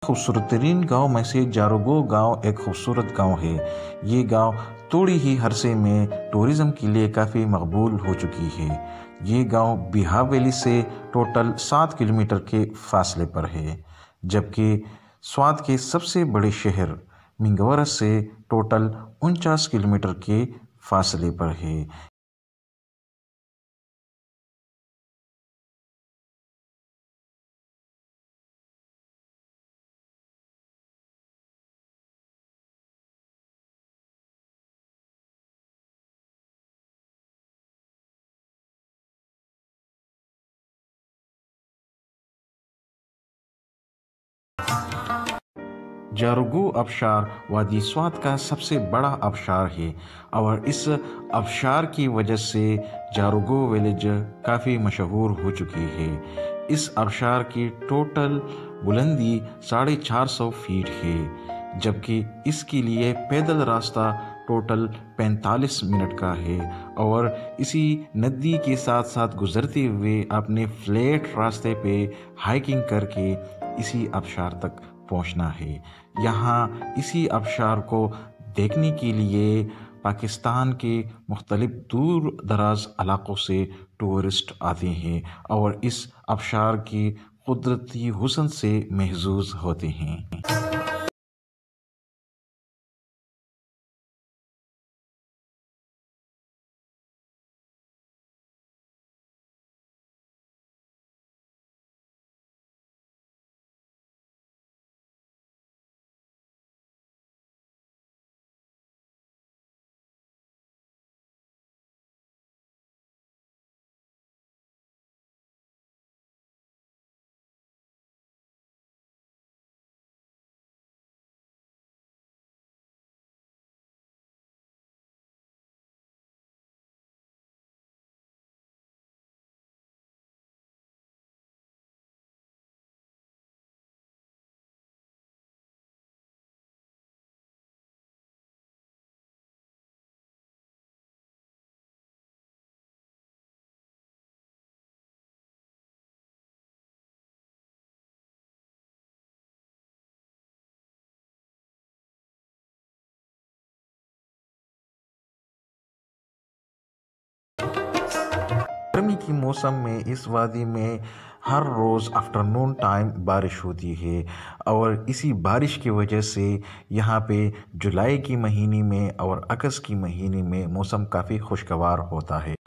खूबसूरत तरीन गाँव में से जारुगो गांव एक खूबसूरत गांव है। ये गांव थोड़ी ही अरसे में टूरिज़्म के लिए काफ़ी मकबूल हो चुकी है। ये गांव बिहा वैली से टोटल 7 किलोमीटर के फासले पर है, जबकि स्वात के सबसे बड़े शहर मिंगवरस से टोटल 49 किलोमीटर के फासले पर है। जारुगो आबशार वादी स्वात का सबसे बड़ा आबशार है और इस आबशार की वजह से जारुगो विलेज काफ़ी मशहूर हो चुकी है। इस आबशार की टोटल बुलंदी 450 फीट है, जबकि इसके लिए पैदल रास्ता टोटल 45 मिनट का है और इसी नदी के साथ साथ गुजरते हुए अपने फ्लैट रास्ते पे हाइकिंग करके इसी आबशार तक पहुंचना है। यहाँ इसी आबशार को देखने के लिए पाकिस्तान के मुख्तलिफ दूर दराज इलाकों से टूरिस्ट आते हैं और इस आबशार की कुदरती हुस्न से महजूज होते हैं। गर्मी की मौसम में इस वादी में हर रोज़ आफ्टरनून टाइम बारिश होती है और इसी बारिश की वजह से यहाँ पे जुलाई की महीने में और अगस्त की महीने में मौसम काफ़ी खुशगवार होता है।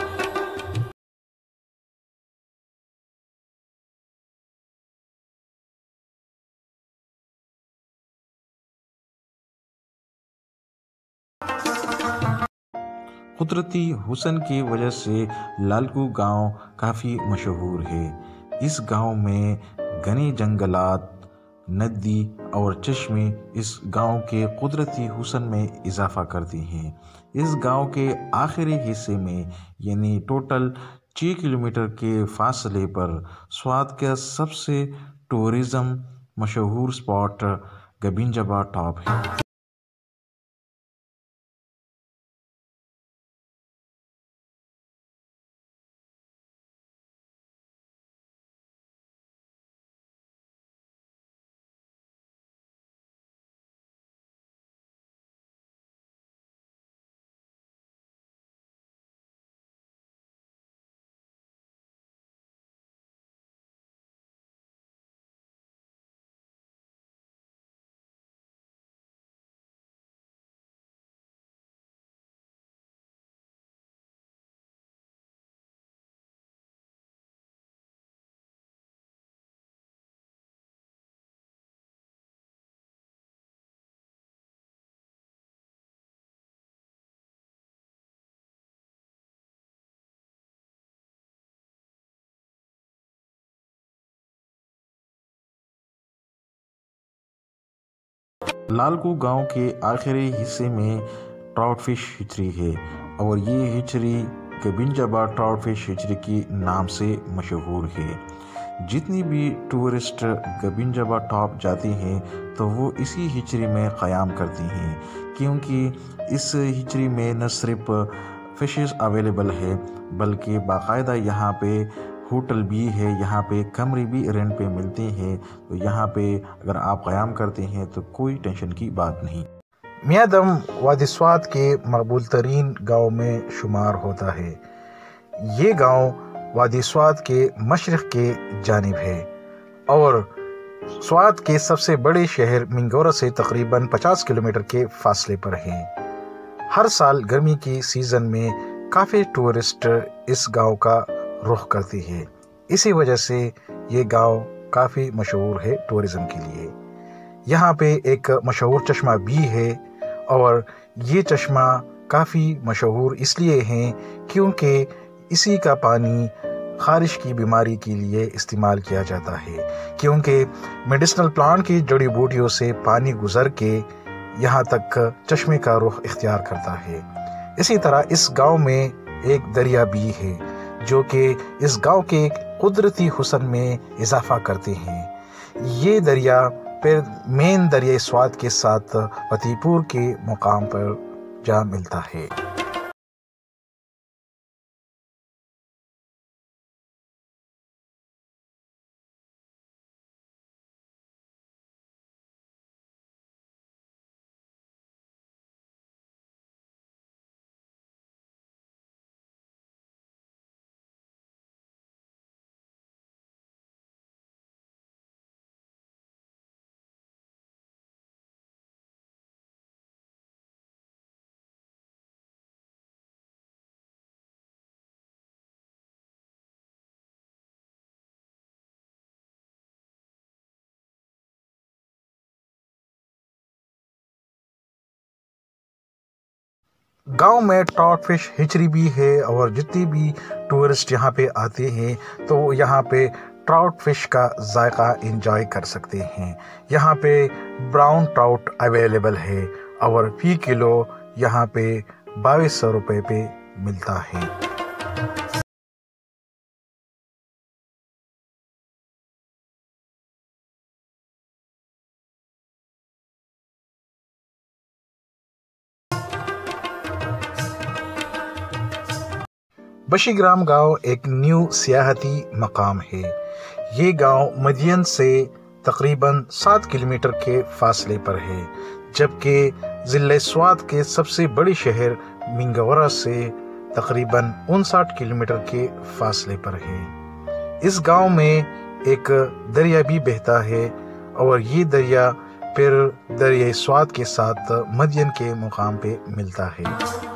कुदरती हुस्न की वजह से लालकू गांव काफ़ी मशहूर है। इस गांव में घने जंगलात, नदी और चश्मे इस गांव के कुदरती हुस्न में इजाफा करती हैं। इस गांव के आखिरी हिस्से में यानी टोटल 6 किलोमीटर के फासले पर स्वात का सबसे टूरिज़्म मशहूर स्पॉट गबिंजबा टॉप है। लालकू गांव के आखिरी हिस्से में ट्राउट फिश हिचरी है और ये हिचरी गबिंजबा ट्राउट फिश हिचरी के नाम से मशहूर है। जितनी भी टूरिस्ट गबिंजबा टॉप जाती हैं तो वो इसी हिचरी में क़याम करती हैं, क्योंकि इस हिचरी में न सिर्फ फ़िशेस अवेलेबल है बल्कि बाकायदा यहाँ पे ہوٹل بھی ہے، یہاں پہ کمرے بھی رینٹ پہ ملتے ہیں، تو یہاں پہ اگر آپ قیام کرتے ہیں تو کوئی ٹینشن کی بات نہیں۔ میاں دم وادی سوات کے مقبول ترین گاؤں میں شمار ہوتا ہے۔ یہ گاؤں وادی سوات کے مشرق کے جانب ہے اور سوات کے سب سے بڑے شہر منگورا سے تقریباً 50 کلومیٹر کے فاصلے پر ہے۔ ہر سال گرمی کی سیزن میں کافی ٹورسٹ اس گاؤں کا رخ کرتے ہیں، اسی وجہ سے یہ گاؤں کافی مشہور ہے ٹورزم کے لیے۔ یہاں پہ ایک مشہور چشمہ بھی ہے اور یہ چشمہ کافی مشہور اس لیے ہیں کیونکہ اسی کا پانی خارش کی بیماری کے لیے استعمال کیا جاتا ہے، کیونکہ میڈیسنل پلانٹ کی جڑی بوٹیوں سے پانی گزر کے یہاں تک چشمے کا رخ اختیار کرتا ہے۔ اسی طرح اس گاؤں میں ایک دریا بھی ہے جو کہ اس گاؤں کے قدرتی حسن میں اضافہ کرتے ہیں۔ یہ دریا پھر مین دریائے سوات کے ساتھ فتح پور کے مقام پر جا ملتا ہے۔ گاؤں میں ٹراؤٹ فش ہیچری بھی ہے اور جتنے بھی ٹورسٹ یہاں پہ آتے ہیں تو وہ یہاں پہ ٹراؤٹ فش کا ذائقہ انجوائے کر سکتے ہیں۔ یہاں پہ براؤن ٹراؤٹ اویلیبل ہے اور فی کلو یہاں پہ 2200 روپے پہ ملتا ہے۔ بشی گرام گاؤں ایک نیو سیاحتی مقام ہے۔ یہ گاؤں مدین سے تقریباً 7 کلومیٹر کے فاصلے پر ہے، جبکہ ضلع سوات کے سب سے بڑے شہر منگورا سے تقریباً 59 کلومیٹر کے فاصلے پر ہے۔ اس گاؤں میں ایک دریا بھی بہتا ہے اور یہ دریا پھر دریائے سوات کے ساتھ مدین کے مقام پہ ملتا ہے۔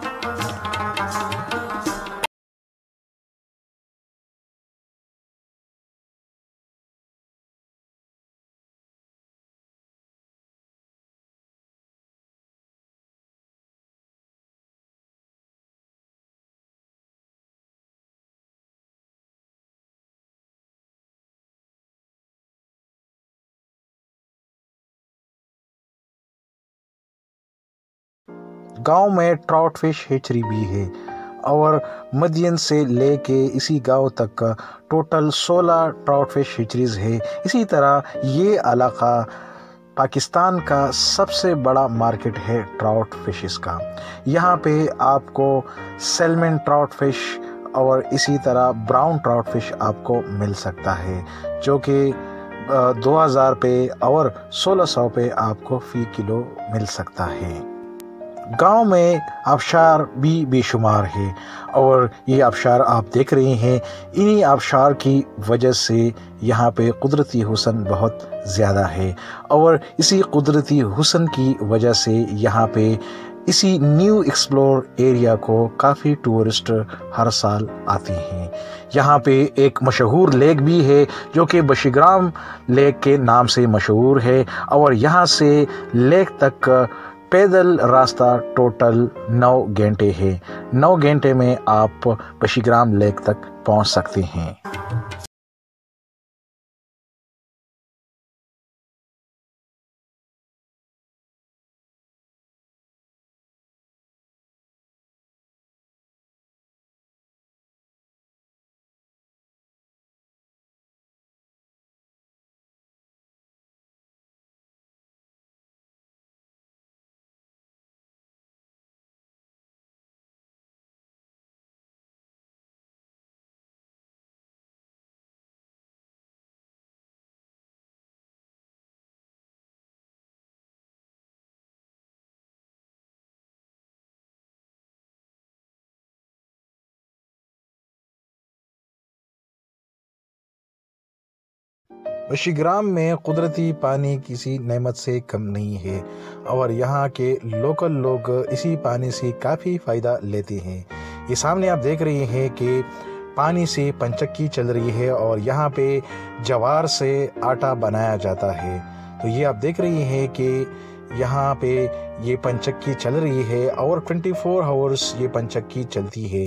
گاؤں میں ٹراؤٹ فش ہیچری بھی ہے اور مدین سے لے کے اسی گاؤں تک ٹوٹل 16 ٹراؤٹ فش ہیچریز ہے۔ اسی طرح یہ علاقہ پاکستان کا سب سے بڑا مارکیٹ ہے ٹراؤٹ فشز کا۔ یہاں پہ آپ کو سیلمن ٹراؤٹ فش اور اسی طرح براؤن ٹراؤٹ فش آپ کو مل سکتا ہے، جو کہ 2000 پہ اور 1600 پہ آپ کو فی کلو مل سکتا ہے۔ گاؤں میں آبشار بھی بے شمار ہے اور یہ آبشار آپ دیکھ رہے ہیں، انہی آبشار کی وجہ سے یہاں پہ قدرتی حسن بہت زیادہ ہے اور اسی قدرتی حسن کی وجہ سے یہاں پہ اسی نیو ایکسپلور ایریا کو کافی ٹورسٹ ہر سال آتے ہیں۔ یہاں پہ ایک مشہور لیک بھی ہے جو کہ بشی گرام لیک کے نام سے مشہور ہے اور یہاں سے لیک تک پیدل راستہ ٹوٹل 9 گھنٹے ہے۔ 9 گھنٹے میں آپ بشی گرام لیک تک پہنچ سکتے ہیں۔ بشیگرام میں قدرتی پانی کسی نعمت سے کم نہیں ہے اور یہاں کے لوکل لوگ اسی پانی سے کافی فائدہ لیتے ہیں۔ یہ سامنے آپ دیکھ رہے ہیں کہ پانی سے پنچکی چل رہی ہے اور یہاں پہ جوار سے آٹا بنایا جاتا ہے۔ تو یہ آپ دیکھ رہے ہیں کہ یہاں پہ یہ پنچکی چل رہی ہے اور 24 آورس یہ پنچکی چلتی ہے۔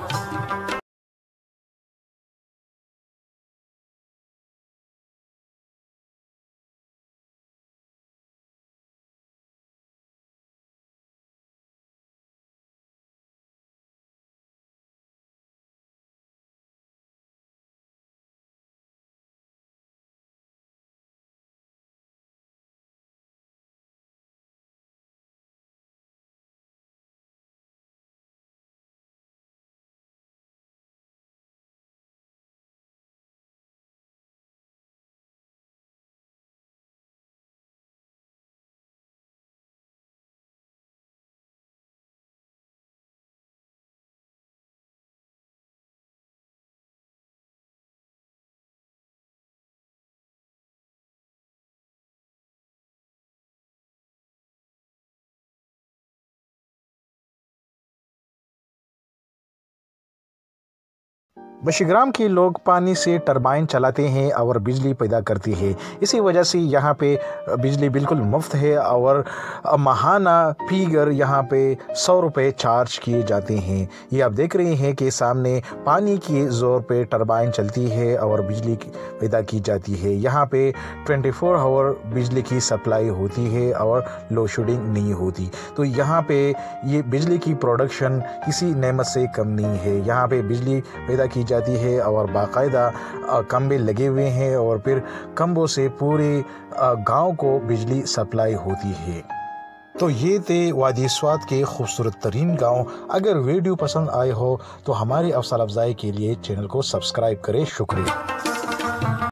بشیگرام کے لوگ پانی سے ٹربائن چلاتے ہیں اور بجلی پیدا کرتے ہیں۔ اسی وجہ سے یہاں پہ بجلی بالکل مفت ہے اور ماہانہ فیگر یہاں پہ 100 روپے چارج کیے جاتے ہیں۔ یہ آپ دیکھ رہے ہیں کہ سامنے پانی کے زور پہ ٹربائن چلتی ہے اور بجلی پیدا کی جاتی ہے۔ یہاں پہ 24 آور بجلی کی سپلائی ہوتی ہے اور لوڈ شیڈنگ نہیں ہوتی۔ تو یہاں پہ یہ بجلی کی پروڈکشن کسی نعمت سے کم نہیں ہے۔ یہاں پہ بجلی پیدا کی جاتی ہے اور باقاعدہ کھمبے لگے ہوئے ہیں اور پھر کھمبوں سے پورے گاؤں کو بجلی سپلائی ہوتی ہے۔ تو یہ تھے وادی سوات کے خوبصورت ترین گاؤں۔ اگر ویڈیو پسند آئے ہو تو ہماری حوصلہ افزائی کے لیے چینل کو سبسکرائب کریں۔ شکریہ۔